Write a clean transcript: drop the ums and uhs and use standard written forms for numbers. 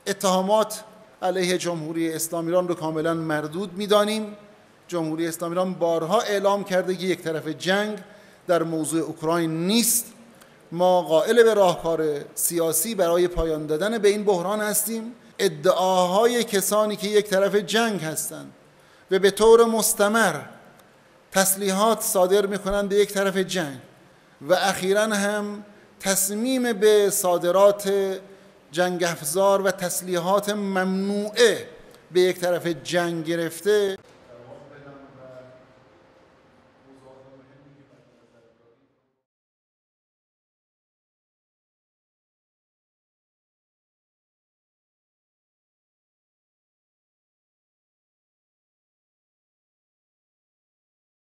اتهامات علیه جمهوری اسلامی ایران رو کاملا مردود می‌دانیم. جمهوری اسلامی ایران بارها اعلام کرده که یک طرف جنگ در موضوع اوکراین نیست. ما قائل به راهکار سیاسی برای پایان دادن به این بحران هستیم. ادعاهای کسانی که یک طرف جنگ هستند و به طور مستمر تسلیحات صادر می‌کنند به یک طرف جنگ و اخیراً هم تصمیم به صادرات جنگ افزار و تسلیحات ممنوعه به یک طرف جنگ گرفته،